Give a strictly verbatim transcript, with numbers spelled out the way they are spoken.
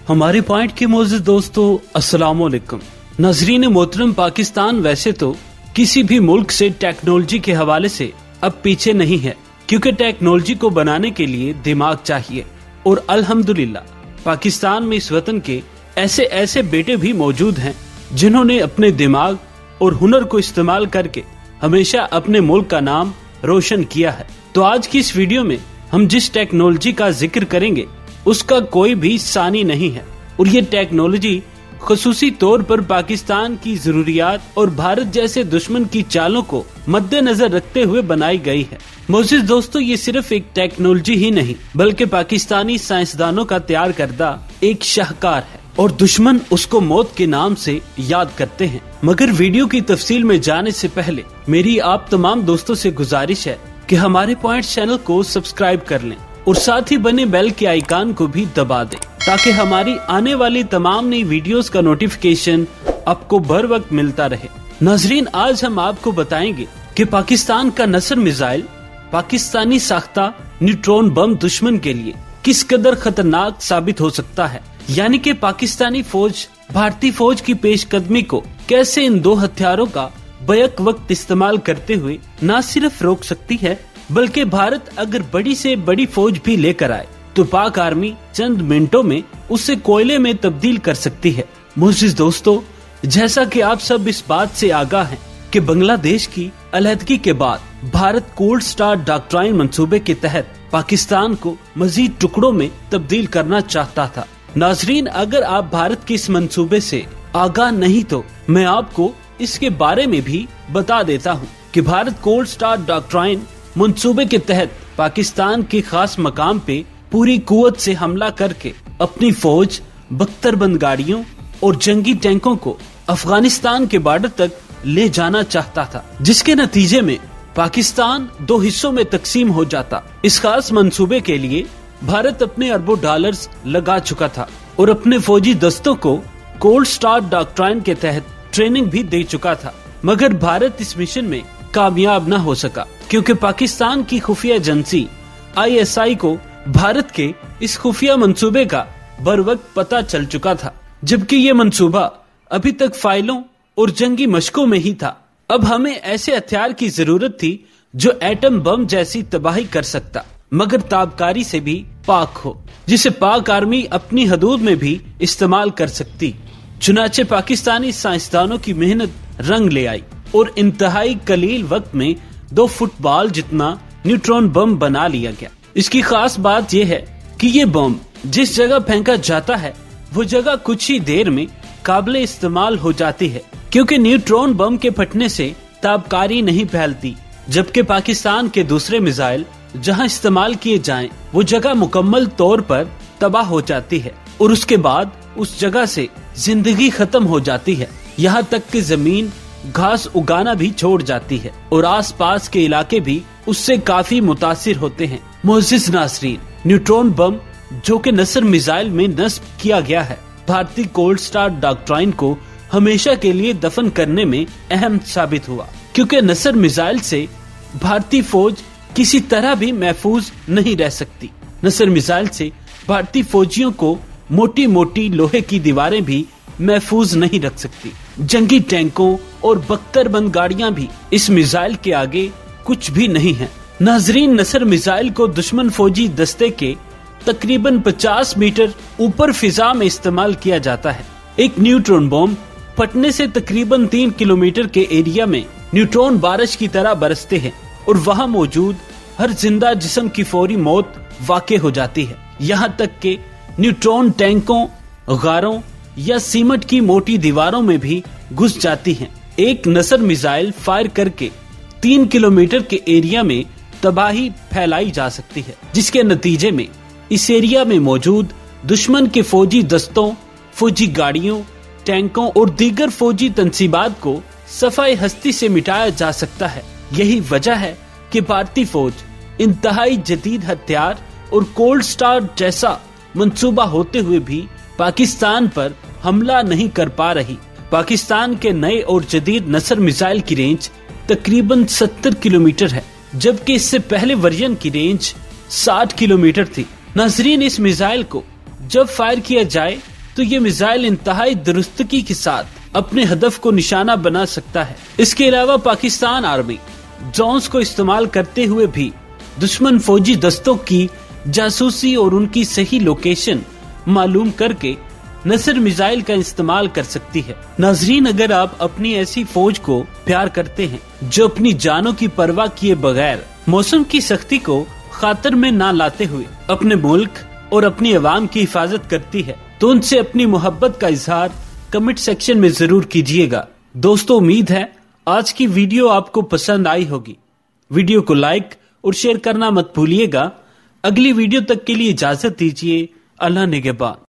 हमारे पॉइंट के मोअज़्ज़िज़ दोस्तों, अस्सलाम वालेकुम। नाज़रीन मोहतरम, पाकिस्तान वैसे तो किसी भी मुल्क से टेक्नोलॉजी के हवाले से अब पीछे नहीं है, क्योंकि टेक्नोलॉजी को बनाने के लिए दिमाग चाहिए। और अल्हम्दुलिल्लाह पाकिस्तान में इस वतन के ऐसे ऐसे बेटे भी मौजूद हैं जिन्होंने अपने दिमाग और हुनर को इस्तेमाल करके हमेशा अपने मुल्क का नाम रोशन किया है। तो आज की इस वीडियो में हम जिस टेक्नोलॉजी का जिक्र करेंगे उसका कोई भी सानी नहीं है, और ये टेक्नोलॉजी खुसूसी तौर पर पाकिस्तान की जरूरियात और भारत जैसे दुश्मन की चालों को मद्देनजर रखते हुए बनाई गई है। मोअज़्ज़िज़ दोस्तों, ये सिर्फ एक टेक्नोलॉजी ही नहीं बल्कि पाकिस्तानी साइंसदानों का तैयार करदा एक शाहकार है, और दुश्मन उसको मौत के नाम से याद करते हैं। मगर वीडियो की तफसील में जाने से पहले मेरी आप तमाम दोस्तों से गुजारिश है कि हमारे पॉइंट चैनल को सब्सक्राइब कर लें और साथ ही बने बेल के आइकन को भी दबा दें, ताकि हमारी आने वाली तमाम नई वीडियोस का नोटिफिकेशन आपको बर वक्त मिलता रहे। नाजरीन, आज हम आपको बताएंगे कि पाकिस्तान का नसर मिसाइल पाकिस्तानी साख्ता न्यूट्रॉन बम दुश्मन के लिए किस कदर खतरनाक साबित हो सकता है, यानी कि पाकिस्तानी फौज भारतीय फौज की पेशकदमी को कैसे इन दो हथियारों का बैक वक्त इस्तेमाल करते हुए न सिर्फ रोक सकती है, बल्कि भारत अगर बड़ी से बड़ी फौज भी लेकर आए तो पाक आर्मी चंद मिनटों में उसे कोयले में तब्दील कर सकती है। मुअज़्ज़िज़ दोस्तों, जैसा कि आप सब इस बात से आगाह हैं कि बांग्लादेश की अलहदगी के बाद भारत कोल्ड स्टार डॉक्ट्राइन मंसूबे के तहत पाकिस्तान को मजीद टुकड़ों में तब्दील करना चाहता था। नाजरीन, अगर आप भारत के इस मंसूबे से आगाह नहीं तो मैं आपको इसके बारे में भी बता देता हूँ कि भारत कोल्ड स्टार डॉक्ट्राइन मंसूबे के तहत पाकिस्तान के खास मकाम पे पूरी कुव्वत से हमला करके अपनी फौज, बख्तरबंद गाड़ियों और जंगी टैंकों को अफगानिस्तान के बॉर्डर तक ले जाना चाहता था, जिसके नतीजे में पाकिस्तान दो हिस्सों में तकसीम हो जाता। इस खास मंसूबे के लिए भारत अपने अरबों डॉलर्स लगा चुका था और अपने फौजी दस्तों को कोल्ड स्टार डॉक्ट्राइन के तहत ट्रेनिंग भी दे चुका था। मगर भारत इस मिशन में कामयाब न हो सका, क्योंकि पाकिस्तान की खुफिया एजेंसी आई एस आई को भारत के इस खुफिया मंसूबे का बर वक्त पता चल चुका था, जबकि ये मंसूबा अभी तक फाइलों और जंगी मशकों में ही था। अब हमें ऐसे हथियार की जरूरत थी जो एटम बम जैसी तबाही कर सकता, मगर ताबकारी से भी पाक हो, जिसे पाक आर्मी अपनी हदूद में भी इस्तेमाल कर सकती। चुनाचे पाकिस्तानी साइंसदानों की मेहनत रंग ले आई और इंतहाई कलील वक्त में दो फुटबॉल जितना न्यूट्रॉन बम बना लिया गया। इसकी खास बात यह है कि ये बम जिस जगह फेंका जाता है वो जगह कुछ ही देर में काबिले इस्तेमाल हो जाती है, क्योंकि न्यूट्रॉन बम के फटने से ताबकारी नहीं फैलती, जबकि पाकिस्तान के दूसरे मिसाइल जहां इस्तेमाल किए जाएं वो जगह मुकम्मल तौर पर तबाह हो जाती है और उसके बाद उस जगह से जिंदगी खत्म हो जाती है। यहाँ तक कि जमीन घास उगाना भी छोड़ जाती है और आसपास के इलाके भी उससे काफी मुतासिर होते हैं। मुअज़्ज़िज़ नाज़रीन, न्यूट्रॉन बम जो कि नसर मिसाइल में नस्ब किया गया है, भारतीय कोल्ड स्टार डॉक्ट्राइन को हमेशा के लिए दफन करने में अहम साबित हुआ, क्योंकि नसर मिसाइल से भारतीय फौज किसी तरह भी महफूज नहीं रह सकती। नसर मिसाइल से भारतीय फौजियों को मोटी मोटी लोहे की दीवारें भी महफूज नहीं रख सकती। जंगी टैंकों और बख्तरबंद गाड़ियां भी इस मिसाइल के आगे कुछ भी नहीं है। नाजरीन, नसर मिसाइल को दुश्मन फौजी दस्ते के तकरीबन पचास मीटर ऊपर फिजा में इस्तेमाल किया जाता है। एक न्यूट्रॉन बम फटने से तकरीबन तीन किलोमीटर के एरिया में न्यूट्रॉन बारिश की तरह बरसते हैं और वहां मौजूद हर जिंदा जिस्म की फौरी मौत वाक़ई हो जाती है। यहाँ तक के न्यूट्रॉन टैंकों, गारों या सीमेंट की मोटी दीवारों में भी घुस जाती हैं। एक नसर मिसाइल फायर करके तीन किलोमीटर के एरिया में तबाही फैलाई जा सकती है, जिसके नतीजे में इस एरिया में मौजूद दुश्मन के फौजी दस्तों, फौजी गाड़ियों, टैंकों और दीगर फौजी तंसीबात को सफाई हस्ती से मिटाया जा सकता है। यही वजह है कि भारतीय फौज इंतहाई जदीद हथियार और कोल्ड स्टार जैसा मंसूबा होते हुए भी पाकिस्तान पर हमला नहीं कर पा रही। पाकिस्तान के नए और जदीद नसर मिसाइल की रेंज तकरीबन सत्तर किलोमीटर है, जबकि इससे पहले वर्जन की रेंज साठ किलोमीटर थी। नाजरीन, इस मिसाइल को जब फायर किया जाए तो ये मिसाइल इंतहाई दुरुस्तगी के साथ अपने हदफ को निशाना बना सकता है। इसके अलावा पाकिस्तान आर्मी ड्रोन्स को इस्तेमाल करते हुए भी दुश्मन फौजी दस्तों की जासूसी और उनकी सही लोकेशन मालूम करके नसर मिसाइल का इस्तेमाल कर सकती है। नाजरीन, अगर आप अपनी ऐसी फौज को प्यार करते हैं जो अपनी जानों की परवाह किए बगैर मौसम की सख्ती को खातर में ना लाते हुए अपने मुल्क और अपनी आवाम की हिफाजत करती है, तो उनसे अपनी मोहब्बत का इजहार कमेंट सेक्शन में जरूर कीजिएगा। दोस्तों, उम्मीद है आज की वीडियो आपको पसंद आई होगी। वीडियो को लाइक और शेयर करना मत भूलिएगा। अगली वीडियो तक के लिए इजाजत दीजिए। अल्लाह निगहबान।